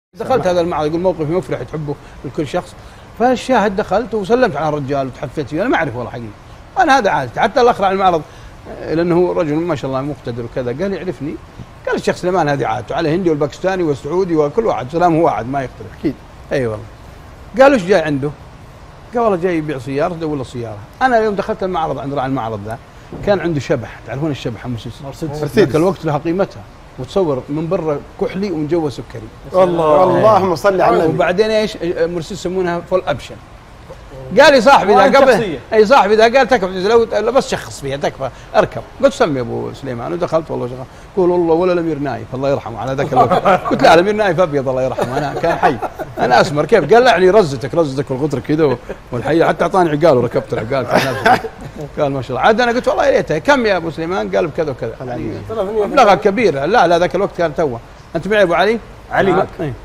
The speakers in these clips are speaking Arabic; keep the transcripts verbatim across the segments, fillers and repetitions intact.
دخلت هذا المعرض يقول موقفي مفرح تحبه لكل شخص، فالشاهد دخلت وسلمت على الرجال وتحفزت فيه، انا ما اعرف والله حقيقي، انا هذا عادتي، حتى الاخر على المعرض لانه هو رجل ما شاء الله مقتدر وكذا، قال يعرفني، قال الشيخ سليمان هذه عادته، على هندي والباكستاني والسعودي وكل واحد سلام هو واحد ما يختلف اكيد. اي والله. قال وش جاي عنده؟ قال والله جاي يبيع سياره، دور له سياره، انا يوم دخلت المعرض عند راعي المعرض ذا كان عنده شبح، تعرفون الشبح مرسيدس؟ ذاك الوقت لها قيمتها، وتصور من برا كحلي ومن جوا سكري. الله اللهم صل على النبي. وبعدين ايش مرسيدس يسمونها فول ابشن. قال لي صاحبي ذا قبل اي صاحبي ذا قال تكفى لو بس شخص فيها تكفى اركب، قلت سمي ابو سليمان ودخلت والله شغال، قول والله ولا الامير نايف الله يرحمه على ذاك الوقت، قلت لا الامير نايف ابيض الله يرحمه انا كان حي انا اسمر كيف؟ قال لا يعني رزتك رزتك والغطر كذا والحي، حتى اعطاني عقال وركبت العقال قال ما شاء الله. عاد انا قلت والله يا ريتها كم يا ابو سليمان؟ قال بكذا وكذا مبلغها كبير. لا لا ذاك الوقت كان توه. انت معي ابو علي؟ علي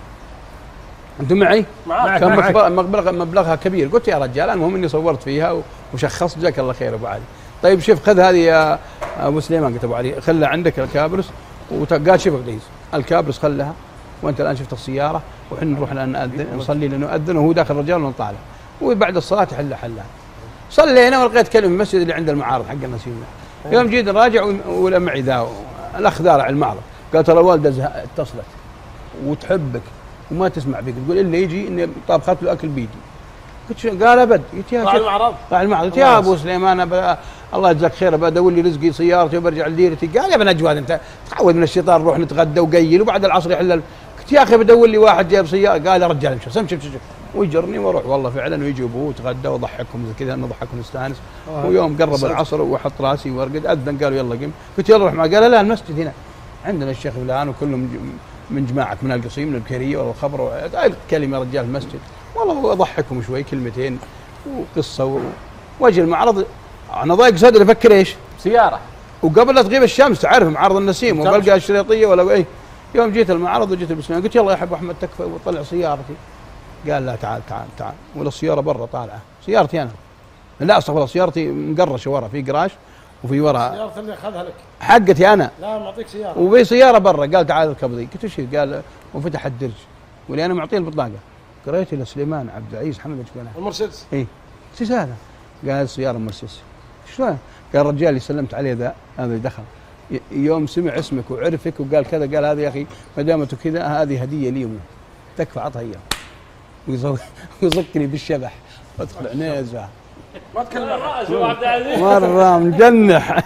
انتم معي؟ معك كان مبلغ مبلغها كبير. قلت يا رجال المهم اني صورت فيها وشخصت جزاك الله خير ابو علي. طيب شوف خذ هذه يا ابو سليمان، قلت ابو علي خلها عندك الكابرس، وقال شوف عزيز الكابرس خلها، وانت الان شفت السياره وحنا نروح الان نأذن نصلي لانه اذن وهو داخل الرجال ونطالع، وبعد الصلاه يحلها حلها. صلينا ولقيت كلمه في المسجد اللي عند المعارض حق النسيم. يوم جيت راجع ولا معي ذا الاخ ذا على المعرض، قال ترى الوالده اتصلت وتحبك وما تسمع بك، تقول الا يجي اني طابخت له اكل بيدي. قلت قال ابد. قلت يا راعي المعرض راعي المعرض قلت يا ابو سليمان أبا الله يجزاك خير بدور لي رزقي سيارتي وبرجع لديرتي. قال يا ابن اجواد انت تعود من الشيطان نروح نتغدى وقيل وبعد العصر يحل. قلت يا اخي بدور لي واحد جايب سياره. قال يا رجال امشي امشي امشي ويجرني واروح والله فعلا ويجي ابوه وتغدى وضحكهم زي كذا نضحك ونستانس. ويوم قرب العصر واحط راسي وارقد اذن قالوا يلا قم. قلت يلا روح معه. قال لا المسجد هنا عندنا الشيخ فلان وكلهم من جماعك من القصيم من البكيريه ولا الخبر كلمه رجال المسجد والله اضحكهم شوي كلمتين وقصه واجي المعرض انا ضايق صدري افكر ايش؟ سياره. وقبل لا تغيب الشمس تعرف معرض النسيم وبلقى الشريطيه ولا اي. يوم جيت المعرض وجيت بسلام قلت يلا يا حب احمد تكفى وطلع سيارتي. قال لا تعال تعال تعال ولا السياره برا طالعه سيارتي انا. لا استغفر الله سيارتي مقرشه ورا في قراش وفي ورا سيارتي اللي اخذها لك حقتي انا. لا معطيك سياره وفي سياره برا. قال تعال اركب ذي. قلت وش قال وفتح الدرج ولي انا معطيه البطاقه. قريت لسليمان عبد العزيز حمد ايش المرسيدس. اي ايش هذا؟ قال سياره مرسيدس. شلون؟ قال الرجال اللي سلمت عليه ذا هذا دخل يوم سمع اسمك وعرفك وقال كذا قال هذا يا اخي ما دامته كذا هذه هديه لي تكفى عطها اياه. ويزكني بالشبح وادخل عنيزه ما تكلم راسه عبد العزيز مره مجنح.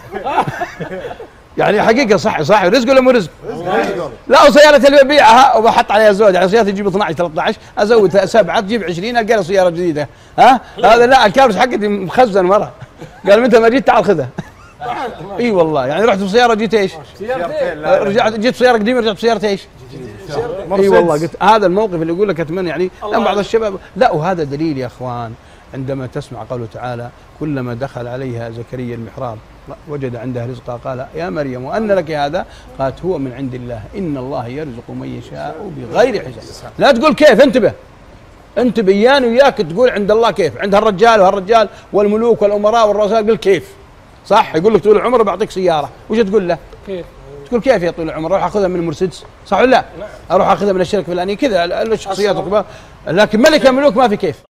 يعني حقيقه صح صح رزق ولا مو رزق؟ لا وسيارتي اللي ببيعها وبحط عليها زود، يعني سيارتي تجيب اثنعش ثلاثة عشر ازود سبعه تجيب عشرين القى لي سياره جديده. ها هذا لا الكابرس حقتي مخزن ورا. قال متى ما جيت تعال خذها. اي والله يعني رحت بسياره جيت ايش؟ سيارتين. رجعت جيت بسياره قديمه رجعت بسياره ايش؟ اي والله قلت هذا الموقف اللي يقول لك اتمنى يعني لان بعض الشباب لا وهذا دليل يا اخوان عندما تسمع قوله تعالى كلما دخل عليها زكريا المحراب وجد عندها رزقا قال يا مريم وأن لك هذا؟ قالت هو من عند الله إن الله يرزق من يشاء بغير حساب. لا تقول كيف، انتبه انتبه ياني وياك تقول عند الله كيف، عند هالرجال وهالرجال والملوك والأمراء والرؤساء قل كيف صح. يقول لك طول العمر بعطيك سيارة وش تقول له؟ كيف؟ تقول كيف يا طول العمر اروح اخذها من مرسيدس صح ولا لا؟ اروح اخذها من الشركة الفلانية كذا الشخصيات الكبار، لكن ملك الملوك ما في كيف.